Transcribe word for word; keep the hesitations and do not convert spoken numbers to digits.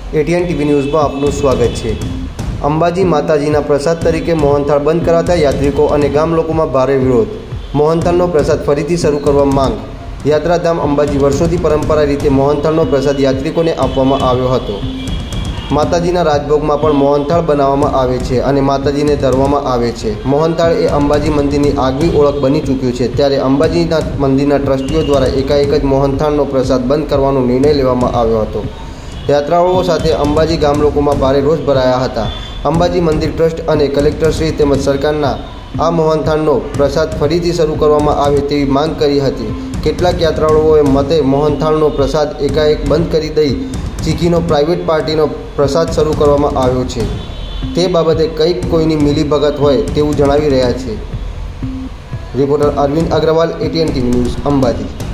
ATN TV news में आपનું સ્વાગત છે। અંબાજી માતાજીના પ્રસાદ તરીકે મોહનથાળ બંધ કરાતા યાત્રિકો અને ગામ લોકોમાં ભારે વિરોધ। મોહનથાળનો પ્રસાદ ફરીથી શરૂ કરવા માંગ। યાત્રાધામ અંબાજી વર્ષોથી પરંપરા રીતે મોહનથાળનો પ્રસાદ યાત્રિકોને આપવામાં આવ્યો હતો। માતાજીના રાજભોગમાં પણ મોહનથાળ બનાવવામાં આવે છે અને માતાજીને ધરવામાં આવે છે। મોહનથાળ એ અંબાજી મંદિરની આગવી ઓળખ બની ચૂક્યું છે, ત્યારે અંબાજીના મંદિરના ટ્રસ્ટીઓ દ્વારા એકાએક જ મોહનથાળનો પ્રસાદ બંધ કરવાનો નિર્ણય લેવામાં આવ્યો હતો। યાત્રાળુઓ સાથે અંબાજી ગામ લોકોમાં ભારે રોષ ભરાયા હતા। અંબાજી મંદિર ટ્રસ્ટ અને કલેક્ટરશ્રી તેમજ સરકારના આ મોહનથાળનો પ્રસાદ ફરીથી શરૂ કરવામાં આવે તેવી માંગ કરી હતી। કેટલાક યાત્રાળુઓએ મતે મોહનથાળનો પ્રસાદ એકાએક બંધ કરી દઈ ચીકીનો પ્રાઇવેટ પાર્ટીનો પ્રસાદ શરૂ કરવામાં આવ્યો છે, તે બાબતે કંઈક કોઈની મિલીભગત હોય તેવું જણાવી રહ્યા છે। Reporter Arvind Agrawal, ATN TV news, Ambaji.